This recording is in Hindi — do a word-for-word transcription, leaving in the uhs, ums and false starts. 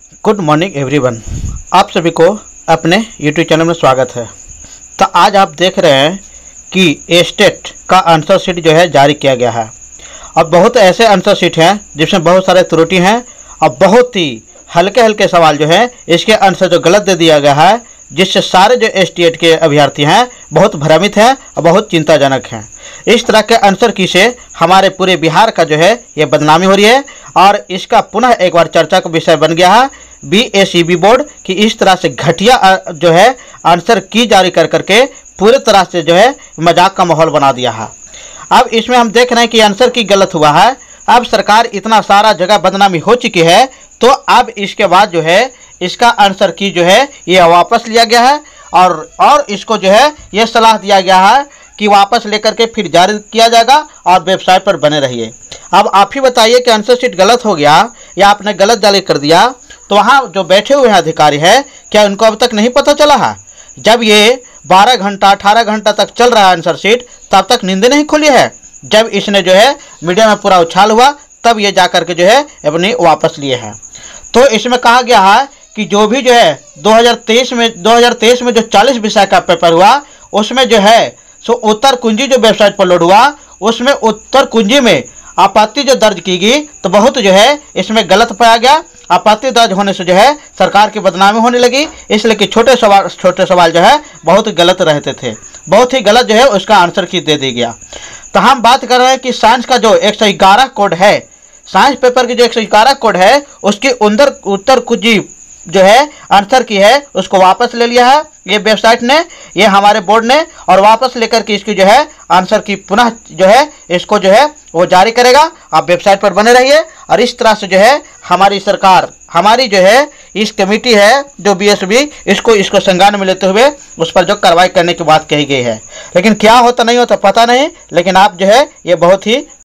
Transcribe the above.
Good morning everyone. आप सभी को अपने यूट्यूब चैनल में स्वागत है। तो आज आप देख रहे हैं कि स्टेट का आंसर शीट जो है जारी किया गया है और बहुत ऐसे आंसर शीट हैं जिसमें बहुत सारे त्रुटि हैं और बहुत ही हल्के हल्के सवाल जो है इसके आंसर जो गलत दे दिया गया है, जिससे सारे जो स्टेट के अभ्यर्थी हैं बहुत भ्रमित हैं और बहुत चिंताजनक हैं। इस तरह के आंसर की से हमारे पूरे बिहार का जो है ये बदनामी हो रही है और इसका पुनः एक बार चर्चा का विषय बन गया है B S E B board की इस तरह से घटिया जो है आंसर की जारी कर करके पूरे तरह से जो है मजाक का माहौल बना दिया है। अब इसमें हम देख रहे हैं कि आंसर की गलत हुआ है। अब सरकार इतना सारा जगह बदनामी हो चुकी है तो अब इसके बाद जो है इसका आंसर की जो है ये वापस लिया गया है और और इसको जो है ये सलाह दिया गया है कि वापस लेकर के फिर जारी किया जाएगा और वेबसाइट पर बने रहिए। अब आप ही बताइए कि आंसर शीट गलत हो गया या आपने गलत जारी कर दिया तो वहाँ जो बैठे हुए हैं अधिकारी है क्या उनको अब तक नहीं पता चला है? जब ये बारह घंटा अठारह घंटा तक चल रहा है आंसर शीट तब तक नींद नहीं खुली है। जब इसने जो है मीडिया में पूरा उछाल हुआ तब ये जा करके जो है अपनी वापस लिए हैं। तो इसमें कहा गया है कि जो भी जो है दो हज़ार तेईस में दो हज़ार तेईस में जो चालीस विषय का पेपर हुआ उसमें जो है सो उत्तर कुंजी जो वेबसाइट पर लोड हुआ उसमें उत्तर कुंजी में आपत्ति जो दर्ज की गई तो बहुत जो है इसमें गलत पाया गया। आपत्ति दर्ज होने से जो है सरकार की बदनामी होने लगी, इसलिए कि छोटे सवाल छोटे सवाल जो है बहुत गलत रहते थे, बहुत ही गलत जो है उसका आंसर की दे दी गया। तो हम बात कर रहे हैं कि साइंस का जो एक सौ ग्यारह कोड है, साइंस पेपर की जो एक सौ ग्यारह कोड है उसके अंदर उत्तर कुंजी जो है आंसर की है उसको वापस ले लिया है ये वेबसाइट ने, ये हमारे बोर्ड ने, और वापस लेकर के इसकी जो है आंसर की पुनः जो है इसको जो है वो जारी करेगा। आप वेबसाइट पर बने रहिए और इस तरह से जो है हमारी सरकार, हमारी जो है इस कमेटी है जो बी एस बी, इसको इसको संज्ञान में लेते हुए उस पर जो कार्रवाई करने की बात कही गई है। लेकिन क्या होता नहीं होता पता नहीं, लेकिन आप जो है ये बहुत ही